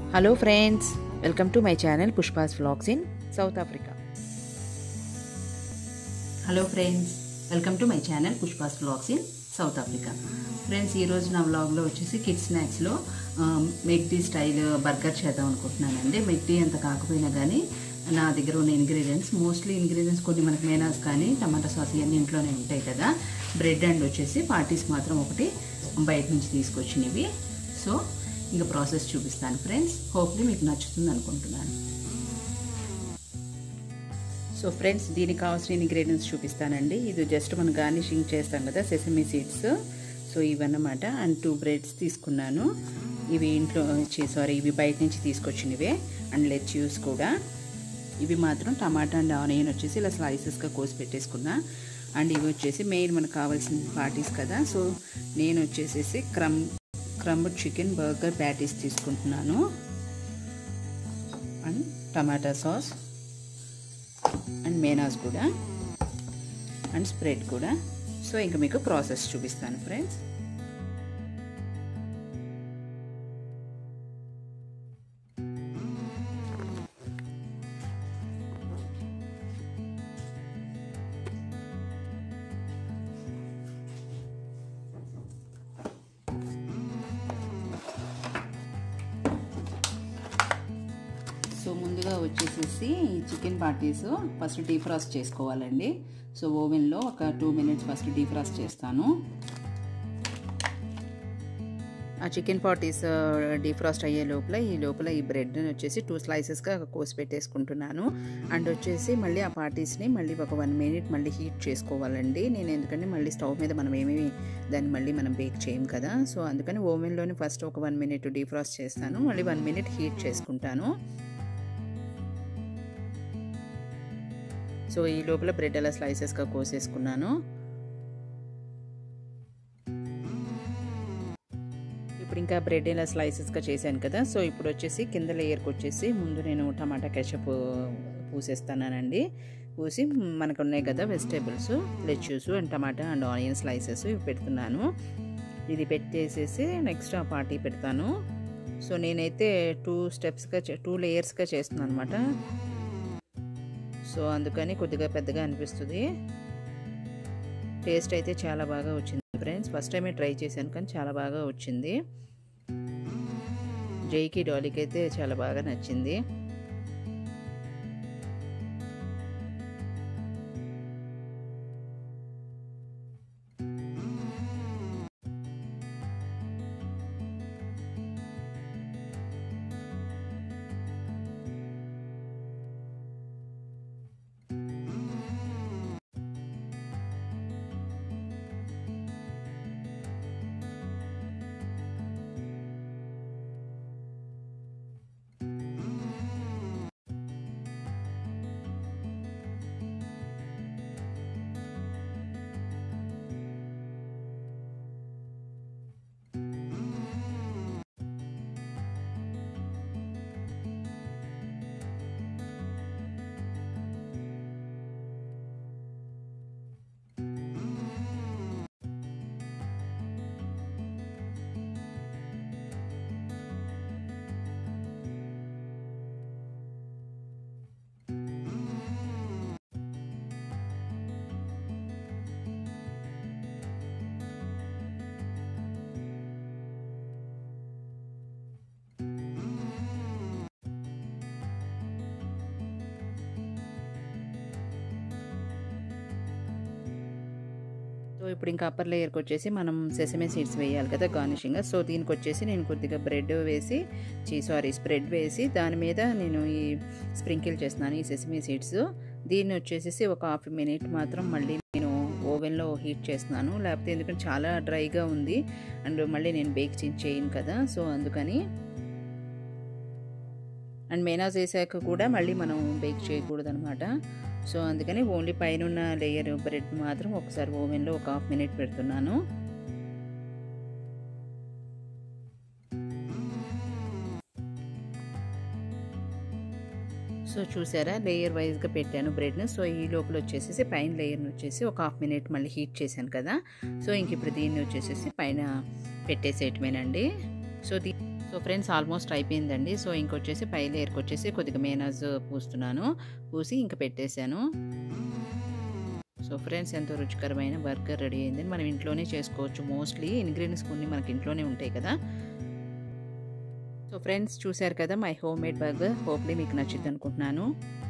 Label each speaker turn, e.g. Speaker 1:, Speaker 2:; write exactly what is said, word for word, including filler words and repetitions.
Speaker 1: Hello friends, welcome to my channel Pushpa's Vlogs in South Africa. Hello friends, welcome to my channel Pushpa's Vlogs in South Africa. Friends, ee roju na vlog lo vachesi kids snacks lo McD style burger chedam anukuntunnanandi. McD anta kaakapoyina gaani నా దగ్గర ఉన్న ingredients mostly ingredients కొన్ని మనకి మేనాస్ కానీ టమాటా sauce ఇవన్నీ ఇంట్లోనే ఉంటాయి కదా. బ్రెడ్ అండ్ వచ్చేసి పార్టీస్ మాత్రం ఒకటి బయట నుంచి తీసుకొచ్చినవి. సో ఇంకా ప్రాసెస్ చూపిస్తాను ఫ్రెండ్స్. హోప్లీ మీకు నచ్చుతుంది అనుకుంటున్నాను. సో ఫ్రెండ్స్, దీనికి కావాల్సిన ఇంగ్రీడియంట్స్ చూపిస్తానండి. ఇది జస్ట్ మనం గార్నిషింగ్ చేస్తాం కదా, సెసమీ సీడ్స్. సో ఇవన్నమాట. అండ్ టూ బ్రెడ్స్ తీసుకున్నాను. ఇవి ఇంట్లో సారీ ఇవి బయట నుంచి తీసుకొచ్చినవే. అండ్ లెట్యూస్ కూడా. ఇవి మాత్రం టమాటా అండ్ ఆనియన్ వచ్చేసి ఇలా స్లైసెస్గా కోసి పెట్టేసుకున్నా. అండ్ ఇవి వచ్చేసి మెయిన్ మనకు కావాల్సిన పార్టీస్ కదా. సో నేను వచ్చేసేసి crumb crumbed chicken burger patties తీసుకుంటున్నాను. And tomato sauce and mayonnaise కూడా అండ్ స్ప్రెడ్ కూడా. సో ఇంకా మీకు ప్రాసెస్ చూపిస్తాను ఫ్రెండ్స్. సో ముందుగా వచ్చేసేసి ఈ చికెన్ పార్టీస్ ఫస్ట్ డీఫ్రాస్ట్ చేసుకోవాలండి. సో ఓవెన్లో ఒక టూ మినిట్స్ ఫస్ట్ డీఫ్రాస్ట్ చేస్తాను. ఆ చికెన్ పార్టీస్ డీఫ్రాస్ట్ అయ్యే లోపల ఈ లోపల ఈ బ్రెడ్ వచ్చేసి టూ స్లైసెస్గా కోసి పెట్టేసుకుంటున్నాను. అండ్ వచ్చేసి మళ్ళీ ఆ పార్టీస్ని మళ్ళీ ఒక వన్ మినిట్ మళ్ళీ హీట్ చేసుకోవాలండి. నేను ఎందుకంటే మళ్ళీ స్టవ్ మీద మనం ఏమేమి దాన్ని మళ్ళీ మనం బేక్ చేయం కదా. సో అందుకని ఓవెన్లోనే ఫస్ట్ ఒక వన్ మినిట్ డీఫ్రాస్ట్ చేస్తాను, మళ్ళీ వన్ మినిట్ హీట్ చేసుకుంటాను. సో ఈ లోపల బ్రెడ్ అలా స్లైసెస్గా కోసేసుకున్నాను. ఇప్పుడు ఇంకా బ్రెడ్ ఇలా స్లైసెస్గా చేశాను కదా. సో ఇప్పుడు వచ్చేసి కింద లేయర్కి వచ్చేసి ముందు నేను టమాటా కెచప్ పూసేస్తానండి. పూసి మనకు ఉన్నాయి కదా vegetables, lettuce and tomato and onion slices ఇవి పెడుతున్నాను. ఇది పెట్టేసేసి నెక్స్ట్ ఆ పార్టీ పెడతాను. సో నేనైతే టూ స్టెప్స్గా టూ లేయర్స్గా చేస్తున్నాను అనమాట. సో అందుకని కొద్దిగా పెద్దగా అనిపిస్తుంది. టేస్ట్ అయితే చాలా బాగా వచ్చింది ఫ్రెండ్స్. ఫస్ట్ టైమే ట్రై చేశాను కానీ చాలా బాగా వచ్చింది. జైకి డాలీకి అయితే చాలా బాగా నచ్చింది. సో ఇప్పుడు ఇంకా అప్పర్ లేయర్కి వచ్చేసి మనం సెసమే సీడ్స్ వేయాలి కదా గార్నిషింగ్. సో దీనికి వచ్చేసి నేను కొద్దిగా బ్రెడ్ వేసి చీ సారీ స్ప్రెడ్ వేసి దాని మీద నేను ఈ స్ప్రింకిల్ చేస్తున్నాను ఈ సెసమే సీడ్స్. దీన్ని వచ్చేసి ఒక హాఫ్ మినిట్ మాత్రం మళ్ళీ నేను ఓవెన్లో హీట్ చేస్తున్నాను, లేకపోతే ఎందుకంటే చాలా డ్రైగా ఉంది అండ్ మళ్ళీ నేను బేక్ చేయను కదా. సో అందుకని అండ్ మేనాస్ వేసాక కూడా మళ్ళీ మనం బేక్ చేయకూడదు అనమాట. సో అందుకని ఓన్లీ పైన ఉన్న లేయర్ బ్రెడ్ మాత్రం ఒకసారి ఓవెన్లో ఒక హాఫ్ మినిట్ పెడుతున్నాను. సో చూసారా లేయర్ వైజ్గా పెట్టాను బ్రెడ్ను. సో ఈ లోపల వచ్చేసి పైన లేయర్ని వచ్చేసి ఒక హాఫ్ మినిట్ మళ్ళీ హీట్ చేశాను కదా. సో ఇంక ఇప్పుడు దీన్ని వచ్చేసి పైన పెట్టేసేయటమేనండి. సో దీ సో ఫ్రెండ్స్ ఆల్మోస్ట్ అయిపోయిందండి. సో ఇంకొచ్చేసి పై లేయర్కి వచ్చేసి కొద్దిగా మేనాజ్ పూస్తున్నాను. పూసి ఇంక పెట్టేశాను. సో ఫ్రెండ్స్ ఎంతో రుచికరమైన బర్గర్ రెడీ అయింది. మనం ఇంట్లోనే చేసుకోవచ్చు. మోస్ట్లీ ఇంగ్రీడియంట్స్ కొన్ని మనకి ఇంట్లోనే ఉంటాయి కదా. సో ఫ్రెండ్స్ చూశారు కదా my homemade burger. Hopefully మీకు నచ్చింది అనుకుంటున్నాను.